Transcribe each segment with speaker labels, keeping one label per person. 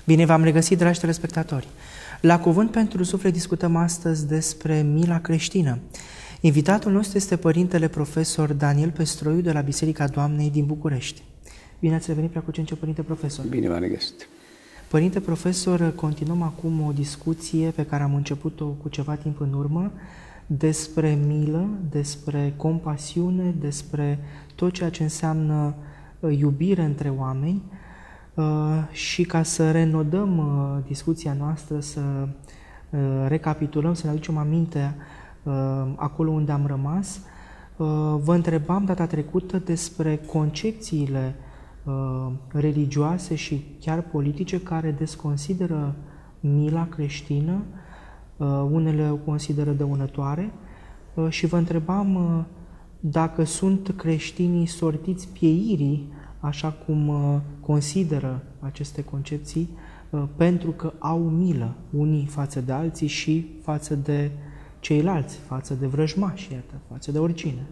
Speaker 1: Bine v-am regăsit, dragi telespectatori! La Cuvânt pentru Suflet discutăm astăzi despre mila creștină. Invitatul nostru este Părintele Profesor Daniel Pestroiu de la Biserica Doamnei din București. Bine ați revenit, Preacucencio Părinte Profesor!
Speaker 2: Bine v-am regăsit!
Speaker 1: Părinte Profesor, continuăm acum o discuție pe care am început-o cu ceva timp în urmă despre milă, despre compasiune, despre tot ceea ce înseamnă iubire între oameni. Și ca să renodăm discuția noastră, să recapitulăm, să ne aducem aminte acolo unde am rămas, vă întrebam data trecută despre concepțiile religioase și chiar politice care desconsideră mila creștină, unele o consideră dăunătoare, și vă întrebam dacă sunt creștinii sortiți pieirii, așa cum consideră aceste concepții, pentru că au milă unii față de alții și față de ceilalți, față de vrăjmași, iată, față de oricine.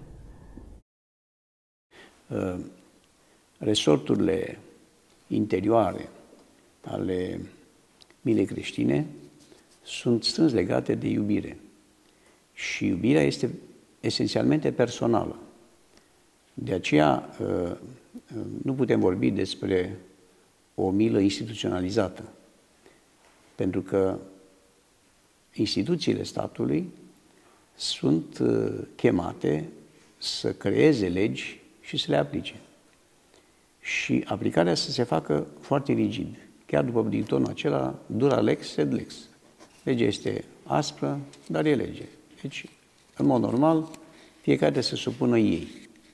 Speaker 2: Resorturile interioare ale milei creștine sunt strâns legate de iubire. Și iubirea este esențialmente personală. De aceea nu putem vorbi despre o milă instituționalizată, pentru că instituțiile statului sunt chemate să creeze legi și să le aplice. Și aplicarea să se facă foarte rigid, chiar după dictonul acela, dura lex sed lex. Legea este aspră, dar e lege. Deci, în mod normal, fiecare trebuie să se supună ei.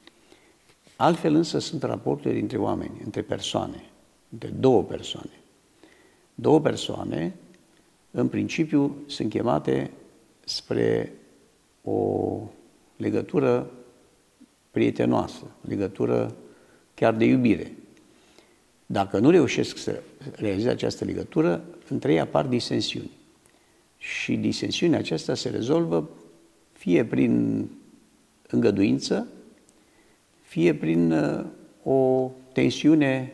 Speaker 2: Altfel însă sunt raporturile dintre oameni, între persoane, între două persoane. Două persoane, în principiu, sunt chemate spre o legătură prietenoasă, legătură chiar de iubire. Dacă nu reușesc să realizeze această legătură, între ei apar disensiuni. Și disensiunea aceasta se rezolvă fie prin îngăduință, fie prin o tensiune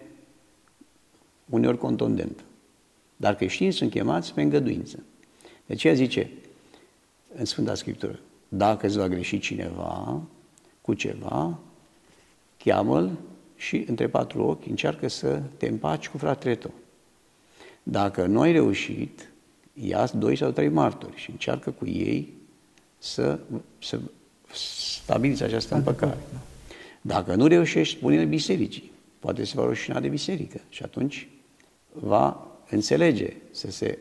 Speaker 2: uneori contundentă. Dar creștinii sunt chemați pe îngăduință. De aceea zice în Sfânta Scriptură, dacă îți va greși cineva cu ceva, cheamă-l și între patru ochi încearcă să te împaci cu fratele tău. Dacă nu ai reușit, ia 2 sau 3 martori și încearcă cu ei să stabiliți această împăcare. Dacă nu reușești, spune-le bisericii. Poate se va rușina de biserică și atunci va înțelege să se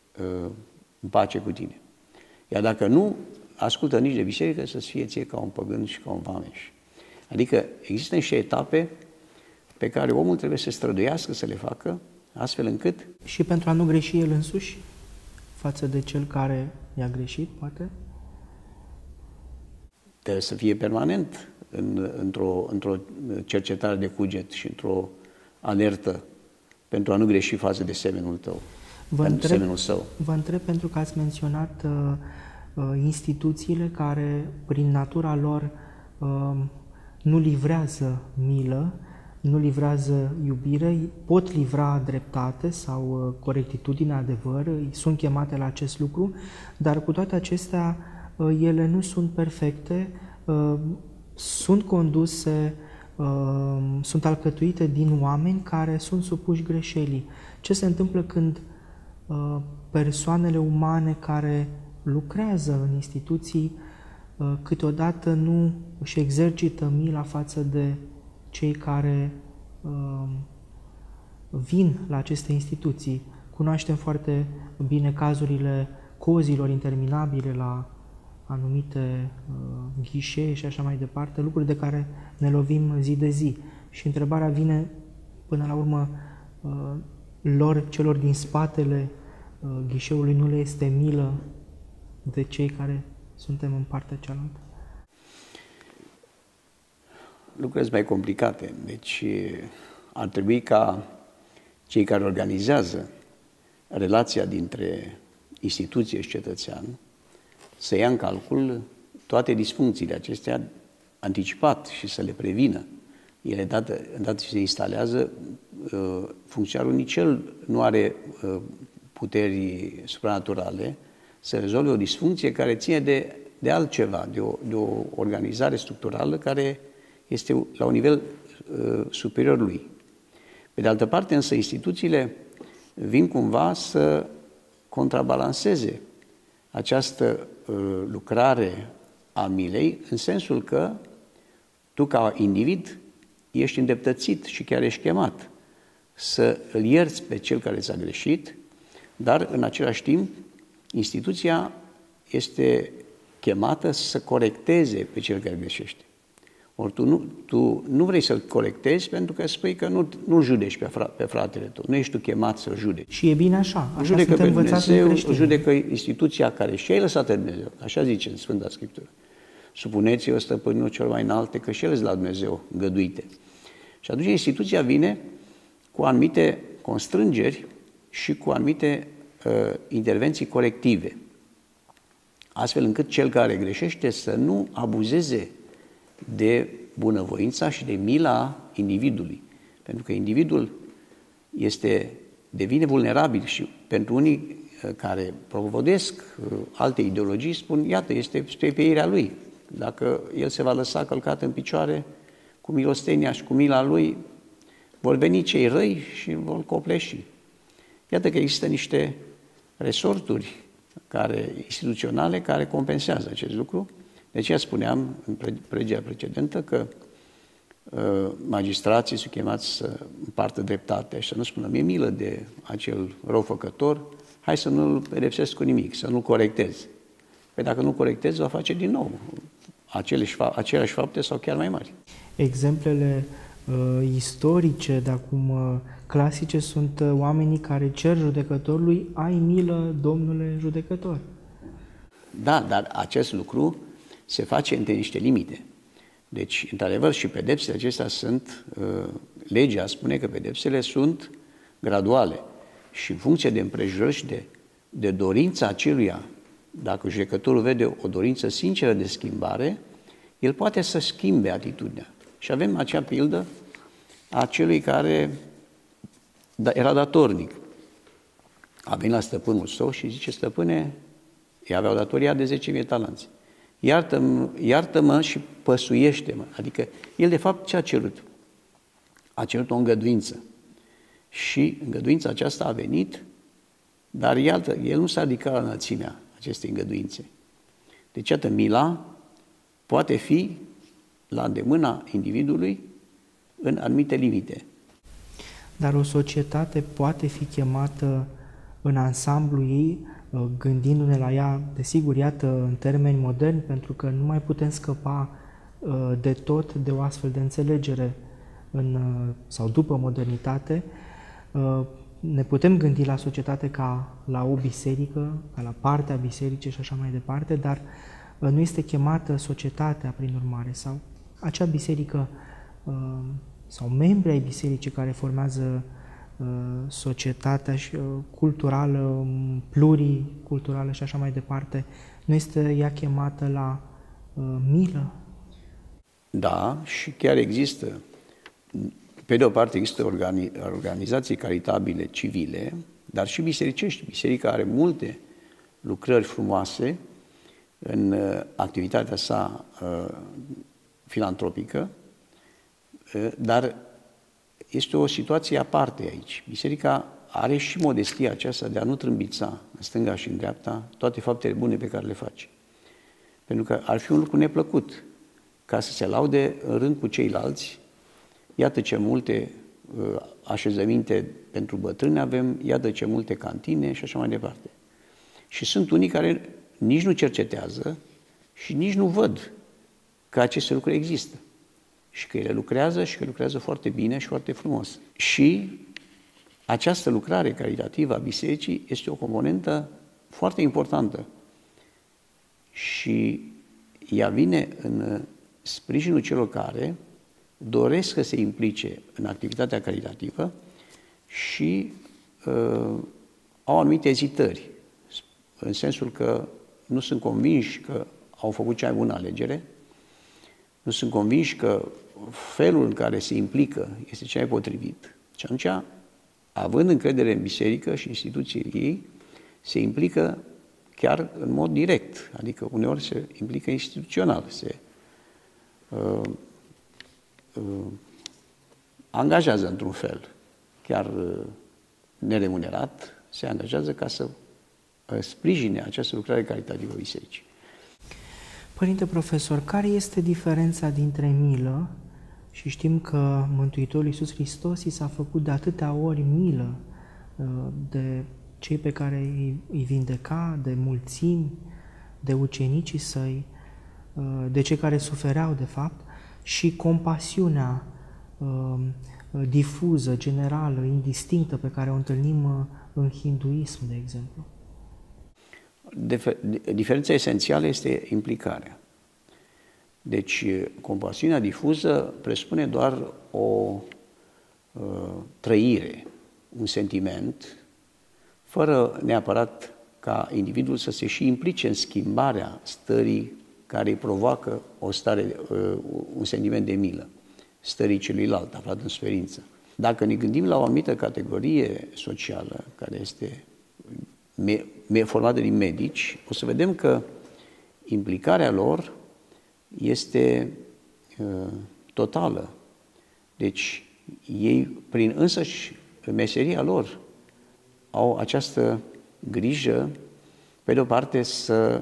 Speaker 2: împace cu tine. Iar dacă nu ascultă nici de biserică, să-ți fie ție ca un păgân și ca un vameș. Adică există niște etape pe care omul trebuie să străduiască să le facă, astfel încât...
Speaker 1: Și pentru a nu greși el însuși față de cel care i-a greșit, poate?
Speaker 2: Trebuie să fie permanent într-o cercetare de cuget și într-o alertă pentru a nu greși față de semenul tău, semenul său.
Speaker 1: Vă întreb pentru că ați menționat instituțiile care, prin natura lor, nu livrează milă, nu livrează iubire, pot livra dreptate sau corectitudine, adevăr, sunt chemate la acest lucru, dar cu toate acestea ele nu sunt perfecte, sunt conduse, sunt alcătuite din oameni care sunt supuși greșelii. Ce se întâmplă când persoanele umane care lucrează în instituții câteodată nu își exercită mila față de cei care vin la aceste instituții? Cunoaștem foarte bine cazurile cozilor interminabile la anumite ghișee și așa mai departe, lucruri de care ne lovim zi de zi. Și întrebarea vine până la urmă, celor din spatele ghișeului nu le este milă de cei care suntem în partea cealaltă?
Speaker 2: Lucrurile sunt mai complicate. Deci ar trebui ca cei care organizează relația dintre instituție și cetățean să ia în calcul toate disfuncțiile acestea anticipat și să le prevină. El e îndată ce se instalează, funcționarul nici el nu are puteri supranaturale să rezolve o disfuncție care ține de altceva, de o organizare structurală care este la un nivel superior lui. Pe de altă parte, însă, instituțiile vin cumva să contrabalanceze această lucrare a milei, în sensul că tu, ca individ, ești îndreptățit și chiar ești chemat să îl ierți pe cel care ți-a greșit, dar, în același timp, instituția este chemată să corecteze pe cel care greșește. Ori tu nu vrei să-l corectezi pentru că spui că nu judeci pe fratele tău, nu ești tu chemat să-l judeci.
Speaker 1: Și e bine așa, așa
Speaker 2: judecă
Speaker 1: suntem
Speaker 2: pe
Speaker 1: învățați
Speaker 2: Dumnezeu,
Speaker 1: în creștini.
Speaker 2: judecă instituția care și-a lăsat de Dumnezeu, așa zice în Sfânta Scriptură. Supuneți-vă stăpânilor cel mai înalte, că și ele sunt la Dumnezeu găduite. Și atunci instituția vine cu anumite constrângeri și cu anumite intervenții corective, astfel încât cel care greșește să nu abuzeze de bunăvoința și de mila individului. Pentru că individul devine vulnerabil și pentru unii care propovăduiesc alte ideologii spun, iată, este spre pieirea lui. Dacă el se va lăsa călcat în picioare cu milostenia și cu mila lui, vor veni cei răi și îl vor copleși. Iată că există niște resorturi instituționale care compensează acest lucru. De aceea spuneam în prelegerea precedentă că magistrații sunt chemați să împartă dreptatea și să nu spună, mi-e milă de acel răufăcător, hai să nu-l pedepsesc cu nimic, să nu-l corectez. Păi dacă nu corectez, va face din nou aceleași fapte sau chiar mai mari.
Speaker 1: Exemplele istorice de acum clasice sunt oamenii care cer judecătorului, ai milă, domnule judecător.
Speaker 2: Da, dar acest lucru se face între niște limite. Deci, într-adevăr, și pedepsele acestea sunt, legea spune că pedepsele sunt graduale și în funcție de împrejurări și de dorința aceluia, dacă judecătorul vede o dorință sinceră de schimbare, el poate să schimbe atitudinea. Și avem acea pildă a celui care era datornic. A venit la stăpânul său și zice, stăpâne, îi avea o datoria de 10.000 talanți. Iartă-mă și păsuiește-mă. Adică el de fapt ce a cerut? A cerut o îngăduință. Și îngăduința aceasta a venit, dar iată, el nu s-a ridicat la înălțimea acestei îngăduințe. Deci, iată, mila poate fi la îndemâna individului în anumite limite.
Speaker 1: Dar o societate poate fi chemată în ansamblu ei, gândindu-ne la ea, desigur, iată, în termeni moderni, pentru că nu mai putem scăpa de tot de o astfel de înțelegere sau după modernitate. Ne putem gândi la societate ca la o biserică, ca la partea bisericii și așa mai departe, dar nu este chemată societatea, prin urmare, sau acea biserică sau membri ai bisericii care formează societatea și culturală, pluriculturală și așa mai departe, nu este ea chemată la milă? Da,
Speaker 2: și chiar există. Pe de o parte există organizații caritabile civile, dar și bisericești. Biserica are multe lucrări frumoase în activitatea sa filantropică, dar este o situație aparte aici. Biserica are și modestia aceasta de a nu trâmbița în stânga și în dreapta toate faptele bune pe care le face. Pentru că ar fi un lucru neplăcut ca să se laude în rând cu ceilalți. Iată ce multe așezăminte pentru bătrâni avem, iată ce multe cantine și așa mai departe. Și sunt unii care nici nu cercetează și nici nu văd că aceste lucruri există. Și că ele lucrează și că lucrează foarte bine și foarte frumos. Și această lucrare caritativă a bisericii este o componentă foarte importantă. Și ea vine în sprijinul celor care doresc să se implice în activitatea caritativă și au anumite ezitări, în sensul că nu sunt convinși că au făcut cea mai bună alegere, nu sunt convinși că felul în care se implică este cel mai potrivit. Și atunci, având încredere în biserică și instituțiile ei, se implică chiar în mod direct, adică uneori se implică instituțional, se angajează într-un fel, chiar neremunerat, se angajează ca să sprijine această lucrare caritativă a bisericii.
Speaker 1: Părinte profesor, care este diferența dintre milă, și știm că Mântuitorul Iisus Hristos i s-a făcut de atâtea ori milă de cei pe care îi vindeca, de mulțimi, de ucenicii săi, de cei care sufereau de fapt, și compasiunea difuză, generală, indistinctă pe care o întâlnim în hinduism, de exemplu?
Speaker 2: Diferența esențială este implicarea. Deci, compasiunea difuză presupune doar o trăire, un sentiment, fără neapărat ca individul să se și implice în schimbarea stării care îi provoacă un sentiment de milă, stării celuilalt aflat în suferință. Dacă ne gândim la o anumită categorie socială, care este formată din medici, o să vedem că implicarea lor este totală. Deci, ei, prin însăși meseria lor, au această grijă, pe de o parte, să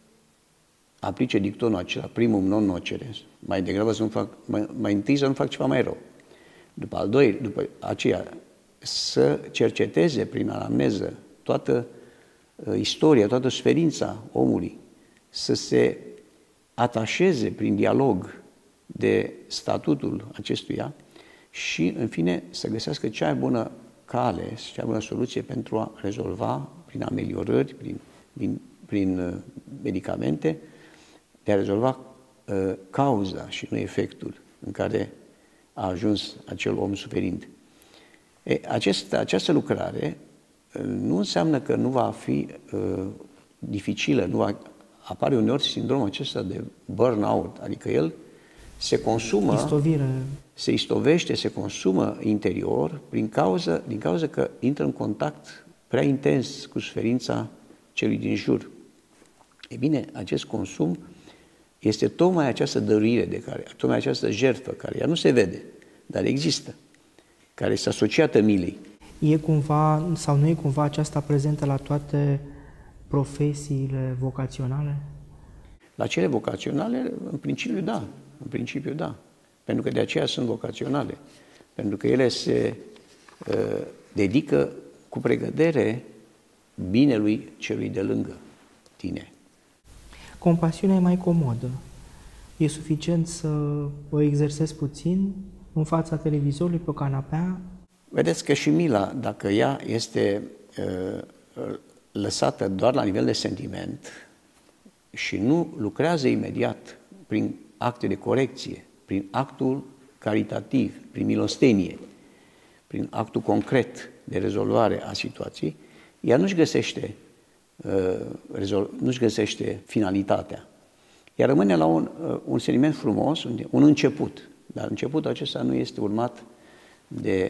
Speaker 2: aplice dictonul acela, primum non nocere, mai degrabă mai întâi să nu fac ceva mai rău. După aceea, să cerceteze prin anamneză toată istoria, toată suferința omului, să se atașeze prin dialog de statutul acestuia și, în fine, să găsească cea mai bună cale, cea mai bună soluție pentru a rezolva, prin ameliorări, prin medicamente, de a rezolva cauza și nu efectul în care a ajuns acel om suferind. Această lucrare nu înseamnă că nu va fi dificilă, apare uneori sindromul acesta de burnout, adică el se consumă, se istovește, se consumă interior din cauza că intră în contact prea intens cu suferința celui din jur. E bine, acest consum este tocmai această dăruire, tocmai această jertfă, care ea nu se vede, dar există, care este asociată milei.
Speaker 1: E cumva, sau nu e cumva aceasta prezentă la toate profesiile vocaționale?
Speaker 2: La cele vocaționale, în principiu da. Pentru că de aceea sunt vocaționale. Pentru că ele se dedică cu pregădere binelui celui de lângă tine.
Speaker 1: Compasiunea e mai comodă. E suficient să o exersezi puțin în fața televizorului, pe o canapea.
Speaker 2: Vedeți că și mila, dacă ea este lăsată doar la nivel de sentiment și nu lucrează imediat prin acte de corecție, prin actul caritativ, prin milostenie, prin actul concret de rezolvare a situației, ea nu-și găsește finalitatea. Ea rămâne la un sentiment frumos, un început, dar începutul acesta nu este urmat de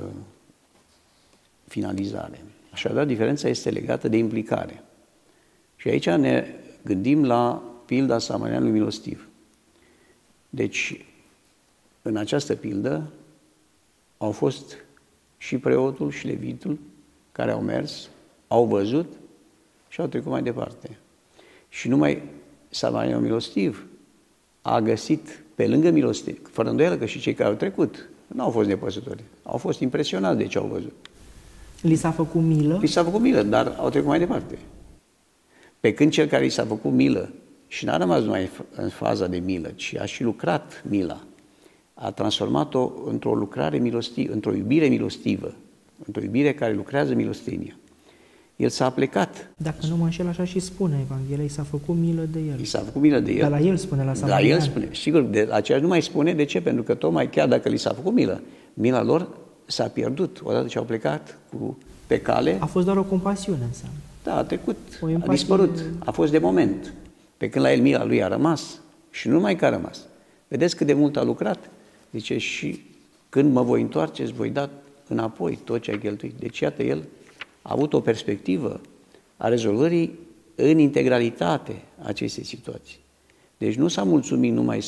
Speaker 2: finalizare. Așadar, diferența este legată de implicare. Și aici ne gândim la pilda samarineanului milostiv. Deci, în această pildă au fost și preotul și levitul care au mers, au văzut și au trecut mai departe. Și numai samarineanul milostiv a găsit pe lângă milostiv, fără îndoială că și cei care au trecut nu au fost nepăsători, au fost impresionați de ce au văzut.
Speaker 1: Li s-a făcut milă?
Speaker 2: Li s-a făcut milă, dar au trecut mai departe. Pe când cel care i s-a făcut milă și n-a rămas numai în faza de milă, ci a și lucrat mila, a transformat-o într-o lucrare milostivă, într-o iubire milostivă, într-o iubire care lucrează milostenia. El s-a plecat.
Speaker 1: Dacă nu mă înșel, așa și spune Evanghelia, i s-a făcut milă de el.
Speaker 2: I s-a făcut milă de el.
Speaker 1: Dar la el spune, la samarinean.
Speaker 2: La el spune. Sigur, de aceea nu mai spune. De ce? Pentru că tocmai chiar dacă li s-a făcut milă, mila lor s-a pierdut. Odată ce au plecat pe cale.
Speaker 1: A fost doar o compasiune, înseamnă.
Speaker 2: Da, a trecut, a dispărut, a fost de moment. Pe când la el mila lui a rămas și nu numai că a rămas, Vedeți cât de mult a lucrat? Zice, și când mă voi întoarce, îți voi da înapoi tot ce ai cheltuit. Deci, iată, el a avut o perspectivă a rezolvării în integralitate acestei situații. Deci nu s-a mulțumit numai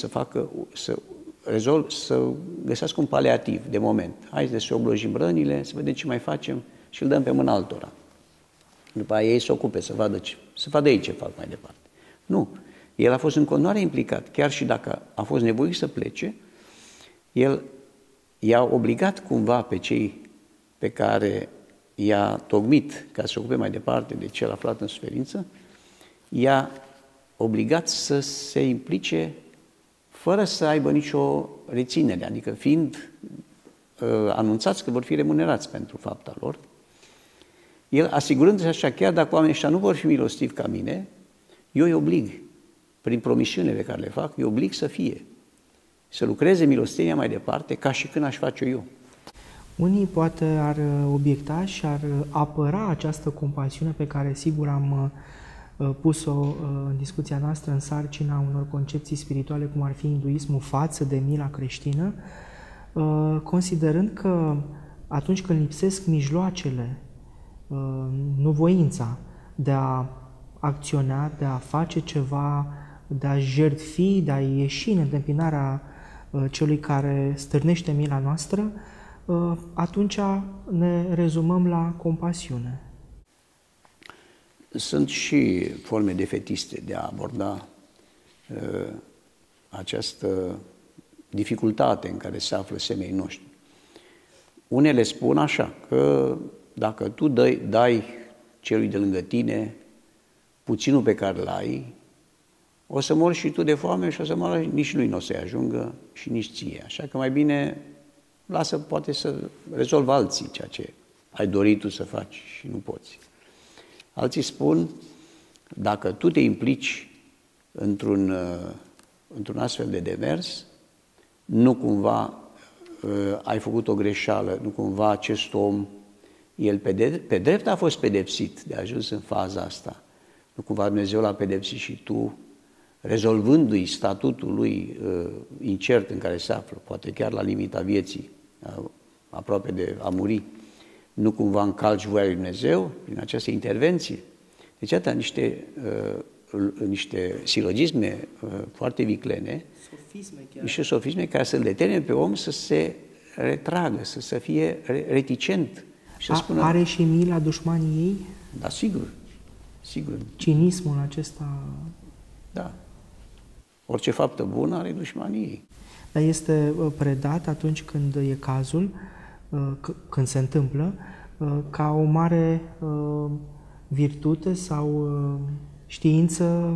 Speaker 2: să găsească un paliativ de moment. Hai să oblojim rănile, să vedem ce mai facem și îl dăm pe mâna altora. După aia ei se ocupe să vadă ei ce fac mai departe. Nu. El a fost în continuare implicat, chiar și dacă a fost nevoit să plece, el i-a obligat cumva pe cei pe care i-a tocmit ca să se ocupe mai departe de cel aflat în suferință, i-a obligat să se implice fără să aibă nicio reținere, adică fiind anunțați că vor fi remunerați pentru fapta lor, el asigurându-se așa, chiar dacă oamenii ăștia nu vor fi milostivi ca mine, eu îi oblig, prin promisiunile pe care le fac, îi oblig să fie, să lucreze milostenia mai departe ca și când aș face eu.
Speaker 1: Unii poate ar obiecta și ar apăra această compasiune pe care sigur am pus-o în discuția noastră în sarcina unor concepții spirituale, cum ar fi hinduismul, față de mila creștină, considerând că atunci când lipsesc mijloacele, nu voința de a acționa, de a face ceva, de a jertfi, de a ieși în întâmpinarea celui care stârnește mila noastră, atunci ne rezumăm la compasiune.
Speaker 2: Sunt și forme defetiste de a aborda această dificultate în care se află semenii noștri. Unele spun așa, că dacă tu dai celui de lângă tine puținul pe care l-ai, o să mori și tu de foame și o să moară, nici lui nu o să-i ajungă și nici ție. Așa că mai bine lasă, poate să rezolvă alții ceea ce ai dorit tu să faci și nu poți. Alții spun, dacă tu te implici într-un astfel de demers, nu cumva ai făcut o greșeală, nu cumva acest om, el pe drept a fost pedepsit de a ajuns în faza asta. Nu cumva Dumnezeu l-a pedepsit și tu, rezolvându-i statutul lui incert în care se află, poate chiar la limita vieții, aproape de a muri, nu cumva încalci voia lui Dumnezeu prin această intervenție. Deci, iată, niște silogisme foarte viclene, niște sofisme care să-l determine pe om să se retragă, să fie reticent. Și să spună,
Speaker 1: are și mila dușmanii ei?
Speaker 2: Da, sigur. Sigur.
Speaker 1: Cinismul acesta...
Speaker 2: Da. Orice faptă bună are dușmanii ei.
Speaker 1: Dar este predat atunci când e cazul, când se întâmplă, ca o mare virtute sau știință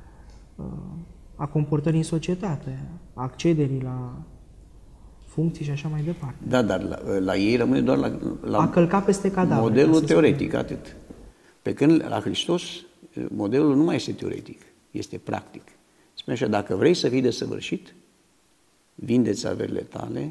Speaker 1: a comportării în societate, a accederii la funcții și așa mai departe.
Speaker 2: Da, dar la ei rămâne doar la
Speaker 1: a călca peste cadavre.
Speaker 2: Modelul teoretic, atât. Pe când la Hristos, modelul nu mai este teoretic, este practic. Spune așa, dacă vrei să fii desăvârșit, vindeți averile tale,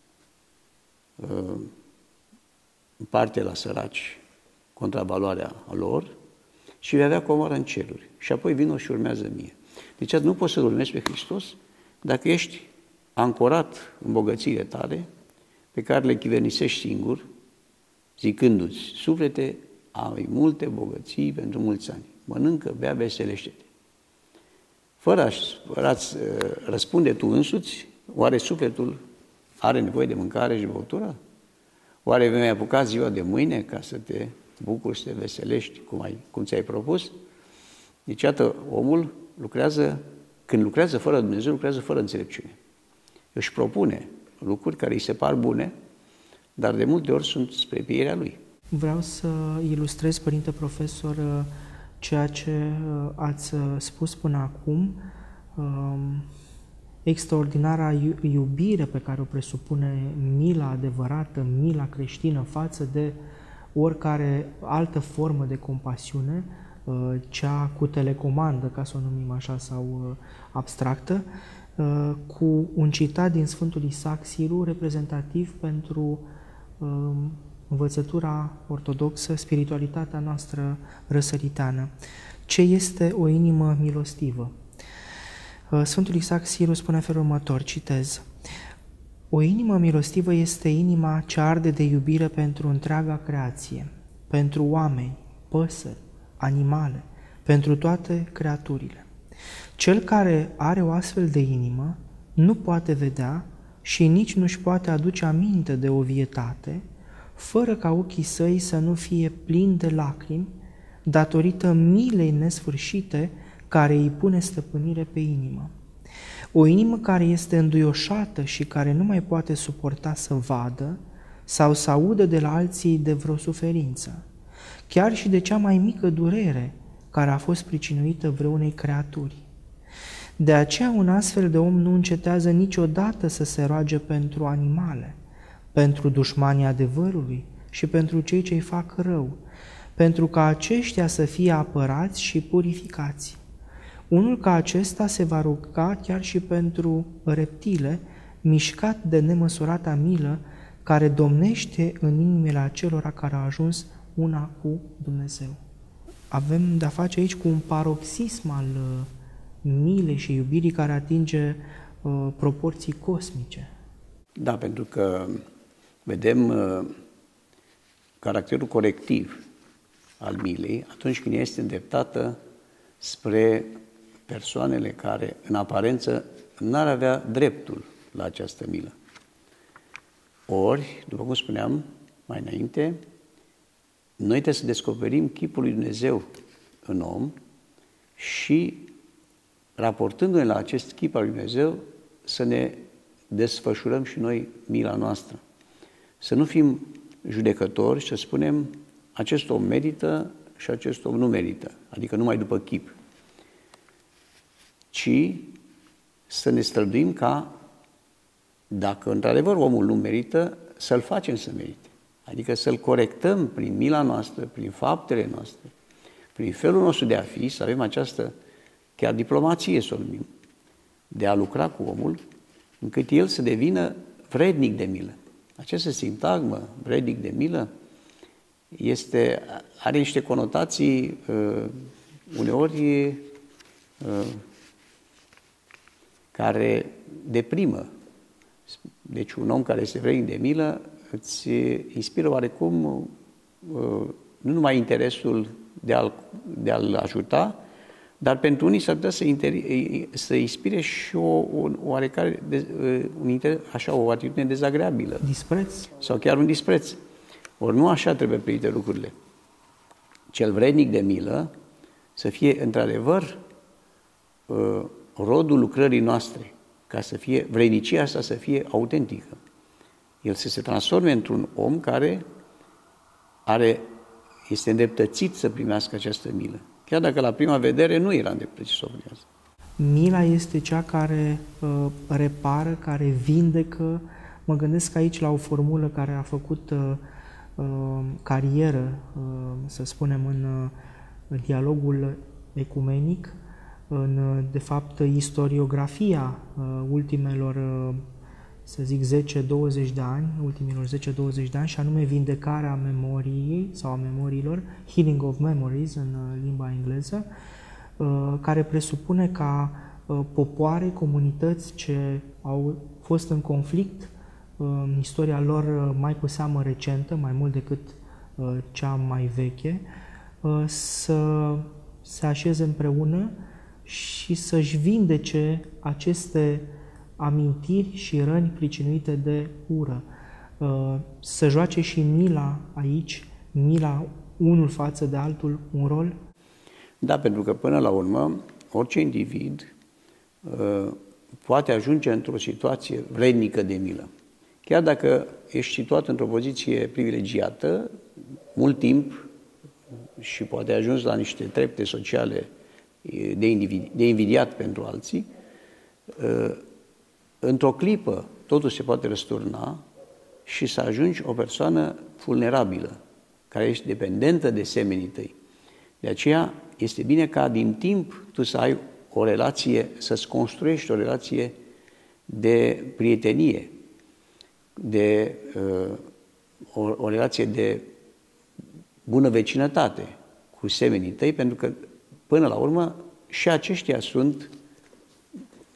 Speaker 2: împarte la săraci contravaloarea lor și vei avea comoară în ceruri. Și apoi vino și urmează mie. Deci nu poți să-L urmezi pe Hristos dacă ești ancorat în bogățiile tale, pe care le chivenisești singur, zicându-ți, suflete, ai multe bogății pentru mulți ani. Mănâncă, bea, veselește-te. Fără a-ți răspunde tu însuți, oare sufletul are nevoie de mâncare și băutură? Oare vei mai apuca ziua de mâine ca să te bucuri, să te veselești cum ți-ai propus? Deci, iată, omul când lucrează fără Dumnezeu, lucrează fără înțelepciune. Își propune lucruri care îi se par bune, dar de multe ori sunt spre pieirea lui.
Speaker 1: Vreau să ilustrez, Părinte Profesor, ceea ce ați spus până acum, extraordinara iubire pe care o presupune mila adevărată, mila creștină față de oricare altă formă de compasiune, cea cu telecomandă, ca să o numim așa, sau abstractă, cu un citat din Sfântul Isaac Siru, reprezentativ pentru învățătura ortodoxă, spiritualitatea noastră răsăriteană. Ce este o inimă milostivă? Sfântul Isaac Siru spune în felul următor, citez: o inimă milostivă este inima ce arde de iubire pentru întreaga creație, pentru oameni, păsări, animale, pentru toate creaturile. Cel care are o astfel de inimă nu poate vedea și nici nu-și poate aduce aminte de o vietate, fără ca ochii săi să nu fie plini de lacrimi, datorită milei nesfârșite care îi pune stăpânire pe inimă. O inimă care este înduioșată și care nu mai poate suporta să vadă sau să audă de la alții de vreo suferință, chiar și de cea mai mică durere care a fost pricinuită vreunei creaturi. De aceea un astfel de om nu încetează niciodată să se roage pentru animale, pentru dușmanii adevărului și pentru cei ce îi fac rău, pentru ca aceștia să fie apărați și purificați. Unul ca acesta se va ruga chiar și pentru reptile, mișcat de nemăsurata milă care domnește în inimile acelora care au ajuns una cu Dumnezeu. Avem de-a face aici cu un paroxism al milei și iubirii care atinge proporții cosmice.
Speaker 2: Da, pentru că vedem caracterul corectiv al milei atunci când este îndreptată spre persoanele care, în aparență, n-ar avea dreptul la această milă. Ori, după cum spuneam mai înainte, noi trebuie să descoperim chipul lui Dumnezeu în om și, raportându-ne la acest chip al lui Dumnezeu, să ne desfășurăm și noi mila noastră. Să nu fim judecători și să spunem acest om merită și acest om nu merită, adică numai după chip, ci să ne străduim ca, dacă într-adevăr omul nu merită, să-l facem să merite. Adică să-l corectăm prin mila noastră, prin faptele noastre, prin felul nostru de a fi, să avem această, chiar diplomație să o numim, de a lucra cu omul, încât el să devină vrednic de milă. Această sintagmă, vrednic de milă, are niște conotații uneori care deprimă. Deci un om care este vrednic de milă îți inspiră oarecum nu numai interesul de a-l ajuta, dar pentru unii s-ar putea să inspire și o atitudine dezagreabilă.
Speaker 1: Dispreț.
Speaker 2: Sau chiar un dispreț. Ori nu așa trebuie privite lucrurile. Cel vrednic de milă să fie într-adevăr rodul lucrării noastre, ca să fie, vrednicia asta să fie autentică. El să se transforme într-un om care este îndreptățit să primească această milă. Chiar dacă la prima vedere nu era îndreptățit să o primească.
Speaker 1: Mila este cea care repară, care vindecă. Mă gândesc aici la o formulă care a făcut carieră, să spunem, în dialogul ecumenic, în, de fapt, istoriografia ultimelor, să zic, 10-20 de ani, ultimilor 10-20 de ani, și anume vindecarea memoriei sau a memoriilor, healing of memories în limba engleză, care presupune ca popoare, comunități ce au fost în conflict în istoria lor mai cu seamă recentă, mai mult decât cea mai veche, să se așeze împreună și să-și vindece aceste amintiri și răni pricinuite de ură. Să joace și mila aici, mila unul față de altul, un rol?
Speaker 2: Da, pentru că până la urmă, orice individ poate ajunge într-o situație vrednică de milă. Chiar dacă ești situat într-o poziție privilegiată, mult timp, și poate ajungi la niște trepte sociale de invidiat pentru alții, într-o clipă totul se poate răsturna și să ajungi o persoană vulnerabilă, care ești dependentă de semenii tăi. De aceea este bine ca din timp tu să ai o relație, să-ți construiești o relație de prietenie, de o relație de bună vecinătate cu semenii tăi, pentru că, până la urmă, și aceștia sunt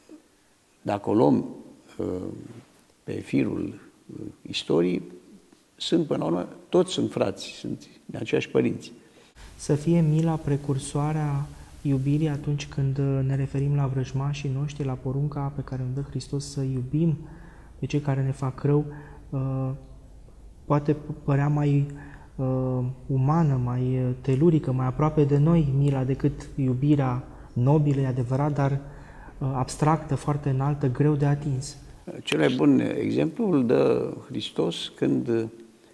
Speaker 2: dacă o luăm pe firul istoriei, sunt până la urmă, toți sunt frați, sunt de aceiași părinți.
Speaker 1: Să fie mila precursoarea iubirii atunci când ne referim la vrăjmașii noștri, la porunca pe care îmi dă Hristos să iubim pe cei care ne fac rău, poate părea mai umană, mai telurică, mai aproape de noi mila decât iubirea nobilă, e adevărat, dar abstractă, foarte înaltă, greu de atins.
Speaker 2: Cel mai bun exemplu îl dă Hristos când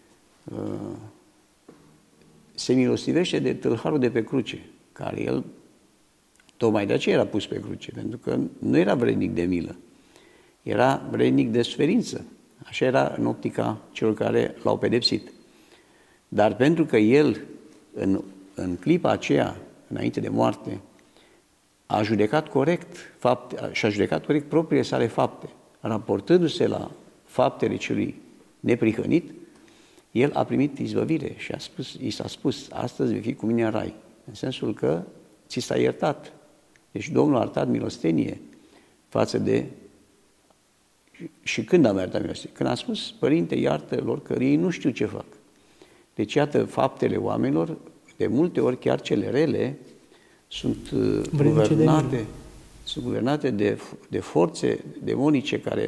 Speaker 2: se milostivește de tâlharul de pe cruce, care el tocmai de aceea era pus pe cruce, pentru că nu era vrednic de milă, era vrednic de suferință. Așa era în optica celor care l-au pedepsit. Dar pentru că el, în clipa aceea, înainte de moarte, a judecat corect fapte, și a judecat corect propriile sale fapte, raportându-se la faptele celui neprihănit, el a primit izbăvire și i s-a spus, astăzi vei fi cu mine în rai, în sensul că ți s-a iertat. Deci Domnul a arătat milostenie față de... Și când am iertat milostenie? Când a spus, Părinte, iartă lor că ei nu știu ce fac. Deci, iată, faptele oamenilor, de multe ori, chiar cele rele, sunt guvernate de forțe demonice care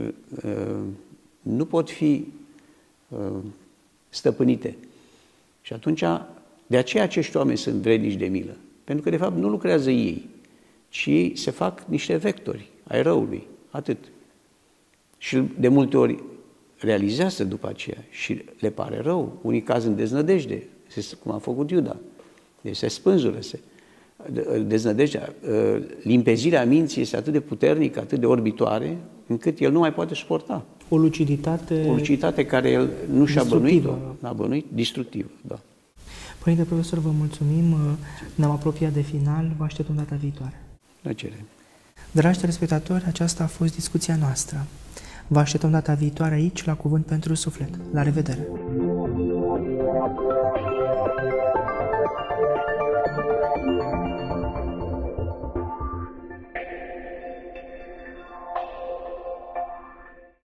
Speaker 2: nu pot fi stăpânite. Și atunci, de aceea acești oameni sunt vrednici de milă. Pentru că, de fapt, nu lucrează ei, ci se fac niște vectori ai răului. Atât. Și de multe ori realizează după aceea și le pare rău. Unii caz în deznădejde, cum a făcut Iuda. Deci se spânzură, deznădejdea, limpezirea minții este atât de puternică, atât de orbitoare, încât el nu mai poate suporta.
Speaker 1: O luciditate
Speaker 2: care el nu și-a bănuit-o, n-a bănuit, destructivă, da.
Speaker 1: Părinte profesor, vă mulțumim, ne-am apropiat de final, vă așteptăm data viitoare.
Speaker 2: Plăcere.
Speaker 1: Dragi telespectatori, aceasta a fost discuția noastră. Vă așteptăm data viitoare aici, la Cuvânt pentru Suflet. La revedere!